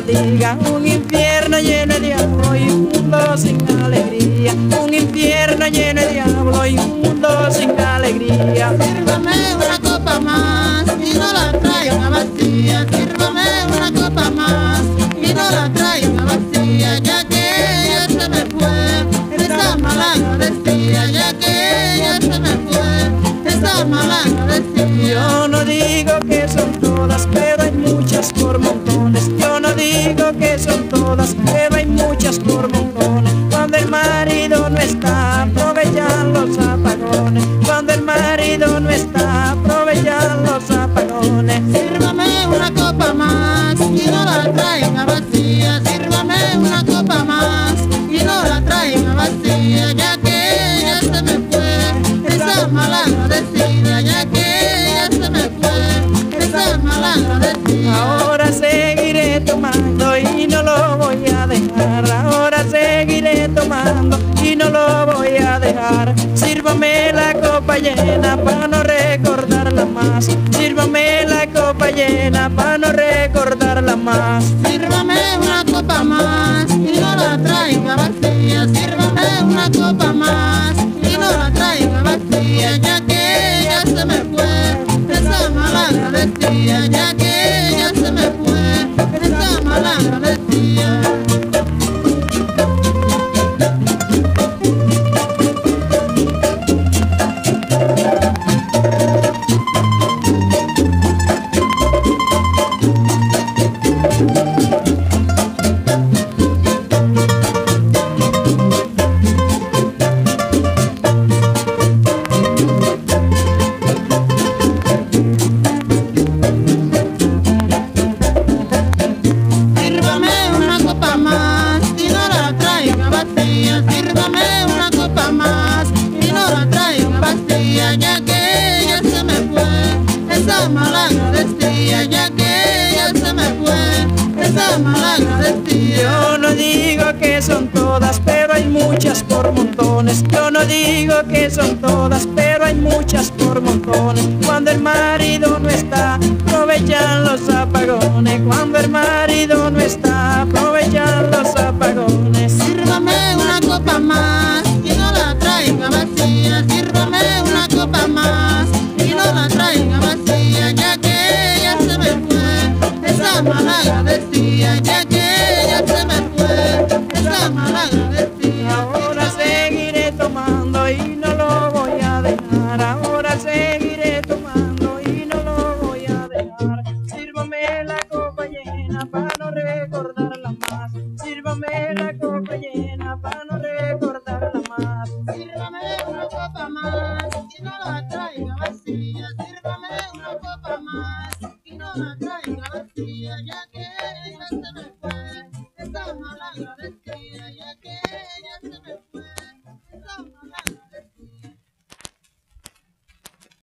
diga, un infierno lleno de diablo y un mundo sin alegría, un infierno lleno de diablo y un mundo sin alegría. Sírvame una copa más y no la traigan vacía, sírvame una copa más y no la traigan vacía, ya que ella se me fue, esa malagradecida, ya que ella se me fue, esa malagradecida. Yo no digo que son todas, pero hay muchas por montones. Yo no digo que son todas, pero hay muchas por montones. Cuando el marido no está, aprovechan los apagones. Cuando el marido no está, aprovechan los apagones. Sírvame una copa más y no la traigan vacía, sírvame una copa más y no la traigan vacía, ya que ella se me fue, esa malagradecida, ya que ella se me fue, esa malagradecida. Ahora seguiré tomando y no lo voy a dejar. Ahora seguiré tomando y no lo voy a dejar. Sírvame la copa llena para no recordarla más. Sírvame la copa llena para no recordarla más. Sírvame una copa más y no la traiga vacía, sírvame una copa más y no la traiga vacía, ya que ella se me fue, esa malagradecida, ya que ella se me fue, esa malagradecida. Ya que ella se me fue, esa malagradecida, ya que ella se me fue, esa malagradecida. Yo no digo que son todas, pero hay muchas por montones. Yo no digo que son todas, pero hay muchas por montones. Cuando el marido no está, aprovechan los apagones. Cuando el marido no está, aprovechan los apagones. Sírvame una copa más y no la traiga vacía, sírvame una copa más y no la traiga vacía, ya que ella se me fue, esa malagradecida, ya que ella se me fue, esa malagradecida. Ahora seguiré tomando y no lo voy a dejar. Ahora seguiré tomando y no lo voy a dejar. Sírvame la copa llena para no recordarla más. Sírvame la copa llena para no recordarla más. Sírvame una copa más y no la traiga vacía, sírvame una copa más y no la traiga vacía, ya que ella se me